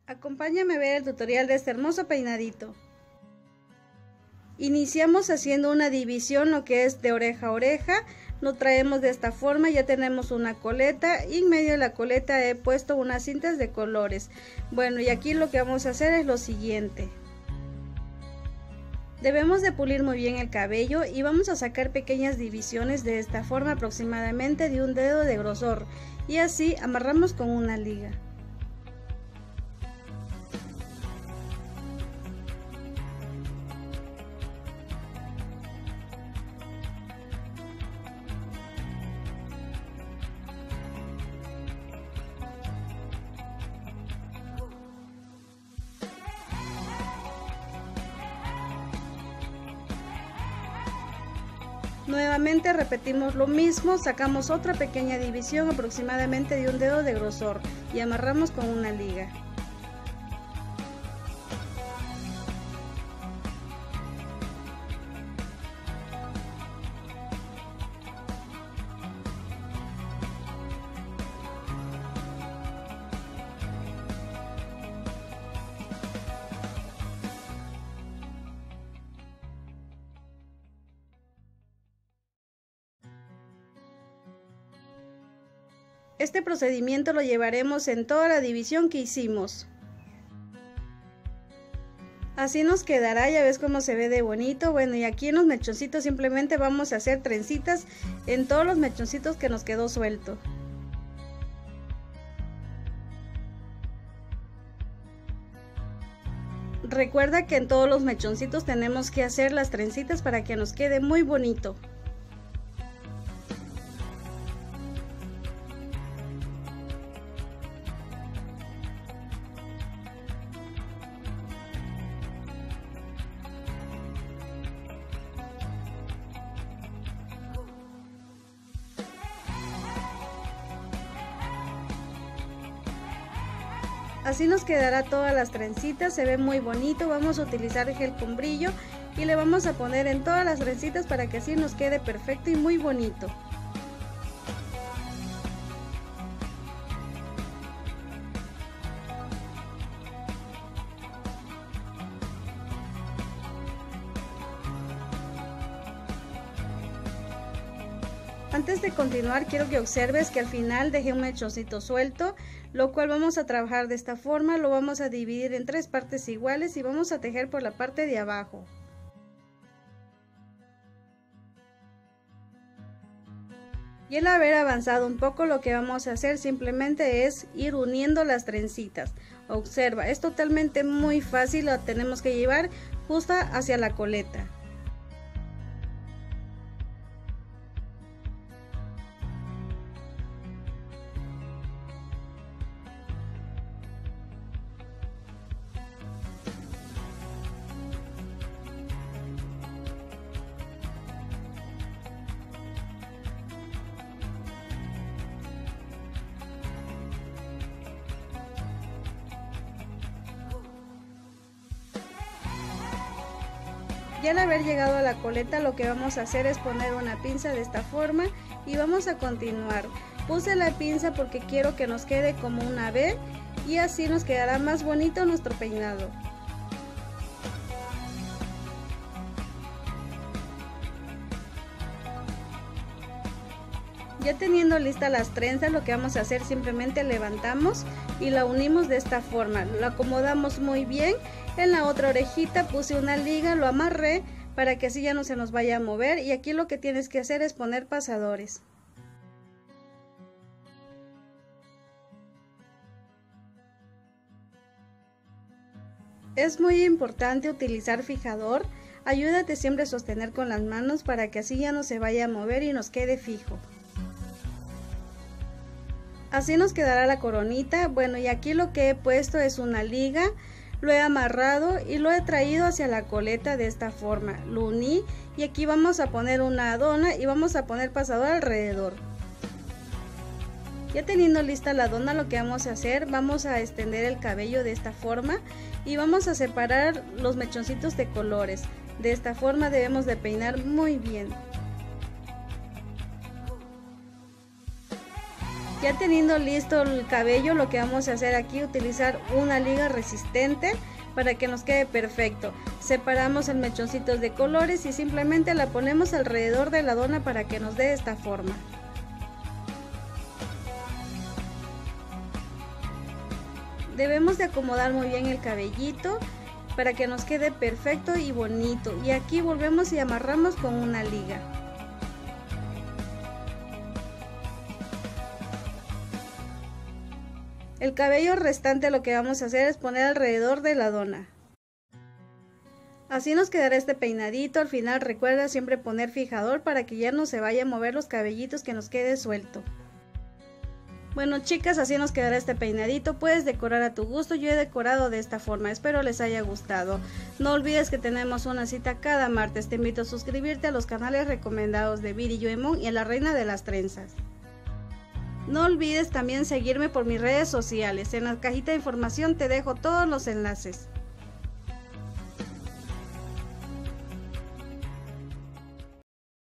Acompáñame a ver el tutorial de este hermoso peinadito. Iniciamos haciendo una división, lo que es de oreja a oreja. Lo traemos de esta forma, ya tenemos una coleta y en medio de la coleta he puesto unas cintas de colores. Bueno, y aquí lo que vamos a hacer es lo siguiente. Debemos de pulir muy bien el cabello y vamos a sacar pequeñas divisiones de esta forma, aproximadamente de un dedo de grosor, y así amarramos con una liga. Nuevamente repetimos lo mismo, sacamos otra pequeña división aproximadamente de un dedo de grosor y amarramos con una liga. Este procedimiento lo llevaremos en toda la división que hicimos. Así nos quedará, ya ves cómo se ve de bonito. Bueno, y aquí en los mechoncitos simplemente vamos a hacer trencitas en todos los mechoncitos que nos quedó suelto. Recuerda que en todos los mechoncitos tenemos que hacer las trencitas para que nos quede muy bonito. Así nos quedará todas las trencitas, se ve muy bonito. Vamos a utilizar gel con brillo y le vamos a poner en todas las trencitas para que así nos quede perfecto y muy bonito. Antes de continuar, quiero que observes que al final dejé un mechoncito suelto, lo cual vamos a trabajar de esta forma. Lo vamos a dividir en 3 partes iguales y vamos a tejer por la parte de abajo. Y al haber avanzado un poco, lo que vamos a hacer simplemente es ir uniendo las trencitas. Observa, es totalmente muy fácil, lo tenemos que llevar justo hacia la coleta. Y al haber llegado a la coleta, lo que vamos a hacer es poner una pinza de esta forma y vamos a continuar. Puse la pinza porque quiero que nos quede como una V y así nos quedará más bonito nuestro peinado. Ya teniendo listas las trenzas, lo que vamos a hacer simplemente levantamos y la unimos de esta forma. Lo acomodamos muy bien. En la otra orejita puse una liga, lo amarré para que así ya no se nos vaya a mover, y aquí lo que tienes que hacer es poner pasadores. Es muy importante utilizar fijador. Ayúdate siempre a sostener con las manos para que así ya no se vaya a mover y nos quede fijo. Así nos quedará la coronita. Bueno, y aquí lo que he puesto es una liga, lo he amarrado y lo he traído hacia la coleta de esta forma. Lo uní y aquí vamos a poner una dona y vamos a poner pasador alrededor. Ya teniendo lista la dona, lo que vamos a hacer, vamos a extender el cabello de esta forma y vamos a separar los mechoncitos de colores. De esta forma debemos de peinar muy bien. Ya teniendo listo el cabello, lo que vamos a hacer aquí es utilizar una liga resistente para que nos quede perfecto. Separamos el mechoncitos de colores y simplemente la ponemos alrededor de la dona para que nos dé esta forma. Debemos de acomodar muy bien el cabellito para que nos quede perfecto y bonito. Y aquí volvemos y amarramos con una liga. El cabello restante lo que vamos a hacer es poner alrededor de la dona. Así nos quedará este peinadito. Al final recuerda siempre poner fijador para que ya no se vaya a mover los cabellitos, que nos quede suelto. Bueno chicas, así nos quedará este peinadito. Puedes decorar a tu gusto. Yo he decorado de esta forma, espero les haya gustado. No olvides que tenemos una cita cada martes. Te invito a suscribirte a los canales recomendados de Viri Yoemon y a la Reina de las Trenzas. No olvides también seguirme por mis redes sociales. En la cajita de información te dejo todos los enlaces.